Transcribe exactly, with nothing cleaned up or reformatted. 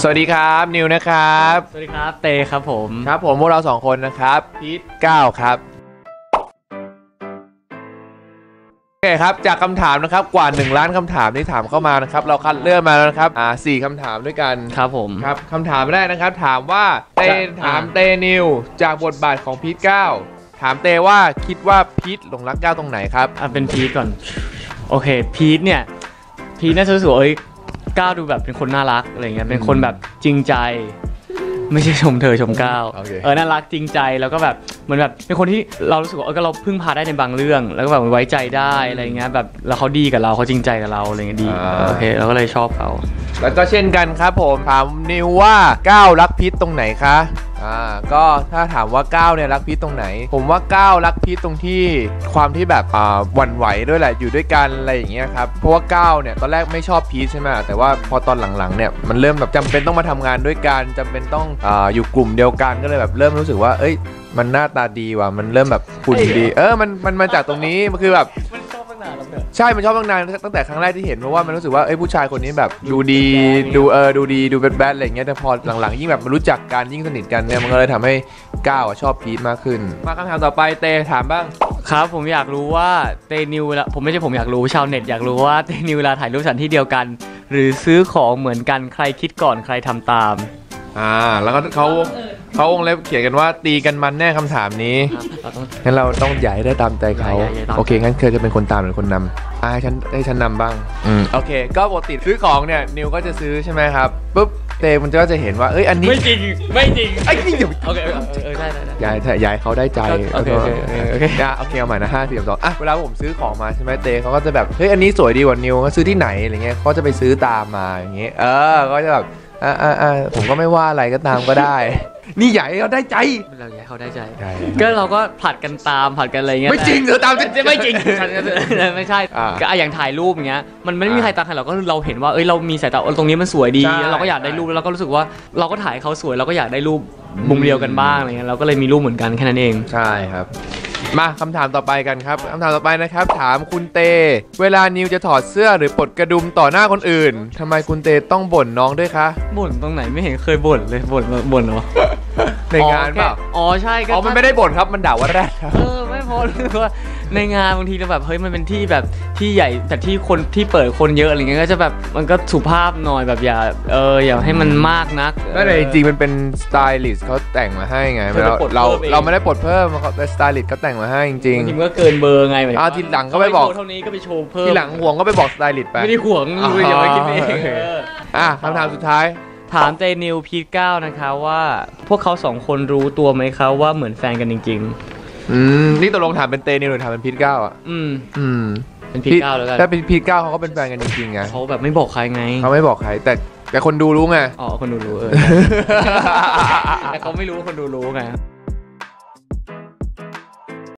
สวัสดีครับนิวนะครับสวัสดีครับเตครับผมครับผมพวกเราสองคนนะครับพีทเก้าครับโอเคครับจากคำถามนะครับกว่าหนึ่งล้านคำถามที่ถามเข้ามานะครับเราคัดเลือกมาแล้วนะครับอ่าสี่คำถามด้วยกันครับผมครับคำถามแรกนะครับถามว่าเตถามเตนิวจากบทบาทของพีทเก้าถามเตว่าคิดว่าพีทหลงรักเก้าตรงไหนครับอ่ะเป็นพีทก่อนโอเคพีทเนี่ยพีทน่าจะรู้สึกว่าเอ้ยก้าวดูแบบเป็นคนน่ารักอะไรเงี้ยเป็นคนแบบจริงใจไม่ใช่ชมเธอชมก้าว okay. เออน่ารักจริงใจแล้วก็แบบเหมือนแบบเป็นคนที่เรารู้สึกว่าเออก็เราพึ่งพาได้ในบางเรื่องแล้วก็แบบไว้ใจได้อะไรเงี้ยแบบแล้วเขาดีกับเราเขาจริงใจกับเราอะไรเงี้ยดีโอเคเราก็เลยชอบเขาแล้วก็เช่นกันครับผมถามนิวว่าก้าวรักพีทตรงไหนคะอ่าก็ถ้าถามว่าก้าวเนี่ยรักพีทตรงไหนผมว่าก้าวรักพีทตรงที่ความที่แบบอ่าหวั่นไหวด้วยแหละอยู่ด้วยกันอะไรอย่างเงี้ยครับเพราะว่าก้าวเนี่ยตอนแรกไม่ชอบพีทใช่ไหมแต่ว่าพอตอนหลังๆเนี่ยมันเริ่มแบบจำเป็นต้องมาทำงานด้วยกันจำเป็นต้องอ่าอยู่กลุ่มเดียวกันก็เลยแบบเริ่มรู้สึกว่าเอ้ยมันหน้าตาดีว่ะมันเริ่มแบบหุ่นดีเออมันมันมาจากตรงนี้มันคือแบบใช่มันชอบตั้งนานตั้งแต่ครั้งแรกที่เห็นเพราะว่ามันรู้สึกว่าเอ้ยผู้ชายคนนี้แบบดูดีดูเออดูดีดูแบดๆอะไรอย่างเงี้ยแต่พอหลังๆยิ่งแบบมารู้จักกันยิ่งสนิทกันเนี่ยมันก็เลยทำให้ก้าวชอบพีทมากขึ้นมาคำถามต่อไปเตถามบ้างครับผมอยากรู้ว่าเตนิวเวลาผมไม่ใช่ผมอยากรู้ชาวเน็ตอยากรู้ว่าเตนิวเวลาถ่ายรูปสถานที่เดียวกันหรือซื้อของเหมือนกันใครคิดก่อนใครทำตามอ่าแล้วก็เขาเขาวงเล็บเขียนกันว่าตีกันมันแน่คำถามนี้งั้นเราต้องใหญ่ได้ตามใจเขาโอเคงั้นเคยจะเป็นคนตามหรือคนนำอ่าให้ฉันให้ฉันนำบ้างอืมโอเคก็ปกติซื้อของเนี่ยนิวก็จะซื้อใช่ไหมครับปุ๊บเตมันก็จะเห็นว่าเอ้ยอันนี้ไม่จริงไม่จริงไอ้นี่เดี๋ยวโอเคเออได้ได้ยายยายเขาได้ใจโอเคโอเคโอเคโอเคเอาใหม่นะห้าสี่สองอ่ะเวลาผมซื้อของมาใช่ไหมเตเขาก็จะแบบเฮ้ยอันนี้สวยดีกว่านิวก็ซื้อที่ไหนอะไรเงี้ยเขาจะไปซื้อตามมาอย่างเงี้ยเออก็จะแบบอ่าอ่าอ่าผมก็ไม่ว่าอะไรก็ตามก็ได้นี่ใหญ่เขาได้ใจเราใหญ่เขาได้ใจก็เราก็ผัดกันตามผัดกันอะไรเงี้ยไม่จริงเธอตามจะไม่จริงไม่ใช่ก็อย่างถ่ายรูปอย่างเงี้ยมันไม่มีใครตามใครเราก็เราเห็นว่าเอ้ยเรามีสายตาตรงนี้มันสวยดีแล้วเราก็อยากได้รูปแล้วเราก็รู้สึกว่าเราก็ถ่ายเขาสวยเราก็อยากได้รูปมุมเดียวกันบ้างอะไรเงี้ยเราก็เลยมีรูปเหมือนกันแค่นั้นเองใช่ครับมาคำถามต่อไปกันครับคำถามต่อไปนะครับถามคุณเตเวลานิวจะถอดเสื้อหรือปลดกระดุมต่อหน้าคนอื่นทำไมคุณเตต้องบ่นน้องด้วยคะบ่นตรงไหนไม่เห็นเคยบ่นเลยบ่นบ่นเหรอในงานเปล่าอ๋อใช่ก็อ๋อมันไม่ได้บ่นครับมันด่าว่าแรดครับเออไม่พอว่าในงานบางทีเราแบบเฮ้ยมันเป็นที่แบบที่ใหญ่แต่ที่คนที่เปิดคนเยอะอะไรเงี้ยก็จะแบบมันก็สุภาพหน่อยแบบอย่าเอออย่าให้มันมากนักก็เลยจริงๆมันเป็นสไตลิสต์เขาแต่งมาให้ไงเราเราเราไม่ได้ปลดเพิ่มแต่สไตลิสต์เขาแต่งมาให้จริงจริงก็เกินเบอร์ไงอ้าวทีหลังก็ไปบอกเท่านี้ก็ไปโชว์เพิ่มทีหลังห่วงก็ไปบอกสไตลิสต์ไปไม่ได้ห่วงอย่าไปคิดเองอ่ะคำถามสุดท้ายถามเตนิวพีทเก้านะคะว่าพวกเขาสองคนรู้ตัวไหมคะว่าเหมือนแฟนกันจริงๆอืมนี่ตกลงถามเป็นเตนิวหรือถามเป็นพีทเก้าอ่ะอืมอืมเป็นพีทเก้าแล้วกันถ้าเป็นพีทเก้าเขาก็เป็นแฟนกันจริงๆไงเขาแบบไม่บอกใครไงเขาไม่บอกใครแต่แต่คนดูรู้ไงอ๋อคนดูรู้เออแต่เขาไม่รู้คนดูรู้ไง